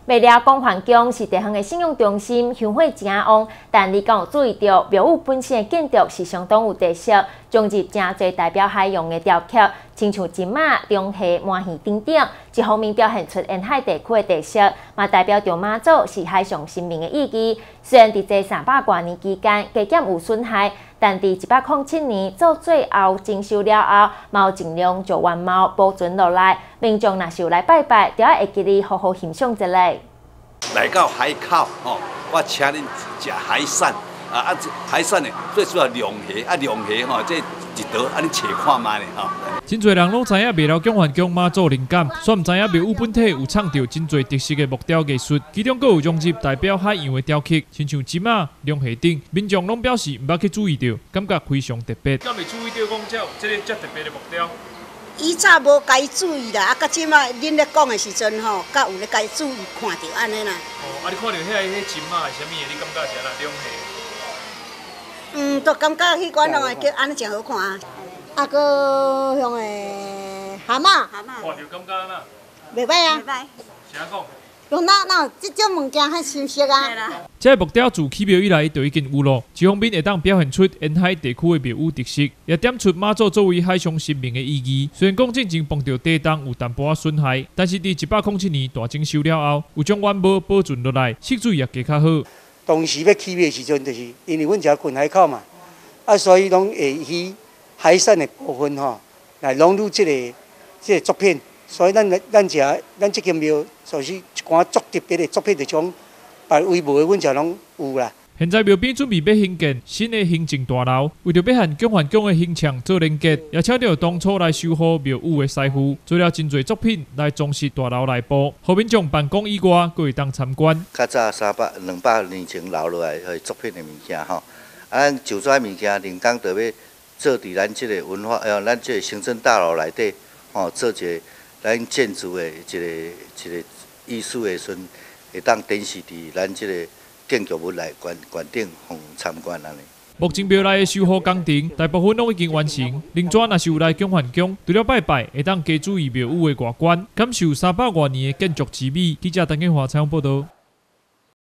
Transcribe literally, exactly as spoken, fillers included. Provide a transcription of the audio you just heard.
未了光环宫是地方的信用中心，香火真旺，但你敢有注意到庙宇本身的建筑是相当有特色，种入真侪代表海洋的雕刻，亲像金马、龙虾、满鱼等等，一方面表现出沿海地区的特色，嘛代表着马祖是海上生命的意义。虽然伫这三百多年期间加减有损害，但伫一百零七年做最后征收了后，嘛有尽量就完貌保存落来。民众若是有来拜拜，就要会记哩好好欣赏一下。 来到海口吼，我请恁食海产啊啊！海产呢最主要龙虾啊，龙虾吼，这一道安尼切看卖呢吼。 真侪人拢知影，未了光环宫妈祖灵感，却唔知影庙宇本体有创造真侪特色的木雕艺术，其中佫有融入代表海洋的雕刻，亲像金仔、龙虾等。民众拢表示唔捌去注意到，感觉非常特别。敢未注意到讲这有这个遮特别的木雕？ 以前无该注意啦，啊，到即马恁咧讲的时阵吼，甲有咧该注意看到安尼啦。 哦，啊，你看到遐迄金仔是啥物的？你感觉是安那龙虾？ 嗯，都感觉迄款拢会叫安尼真好看啊。啊，搁像诶蛤蟆， 看着感觉安那？ 袂歹啊。 袂歹。 啥讲？ 用那那即种物件较新鲜啊。 这木雕自起庙以来就已经有咯，一方面会当表现出沿海地区的庙宇特色，也点出马祖作为海上生命的意义。虽然讲进前碰到地动有淡薄仔损害，但是伫一百零七年大征收了后，有将原貌保存落来，色水也加较好。 当时要起庙的时阵，就是因为阮遮近海口嘛，啊，所以拢会以海产的部分吼来融入这个这个作品。所以咱咱遮咱这间庙就是一寡足特别的作品，就种别位无的，阮遮拢有啦。 现在庙边准备要兴建新的行政大楼，为着要和光环宫的兴墙做连接，也请到当初来修好庙宇的师傅，做了真侪作品来装饰大楼内部，后民众办公以外，佫会当参观。 较早三百、两百年前留落来的作品的物件吼，啊，就这物件灵感就要做伫咱即个文化，呃，咱即个行政大楼内底，吼，做一个咱建筑的一个一个艺术的时阵，会当展示伫咱即个建筑物内馆馆顶互参观安尼。 目前庙内的修复工程大部分拢已经完成，另转若是有来光环宫，除了拜拜，会当加注意庙宇的外观，感受三百多年的建筑之美。记者陈建华采访报道。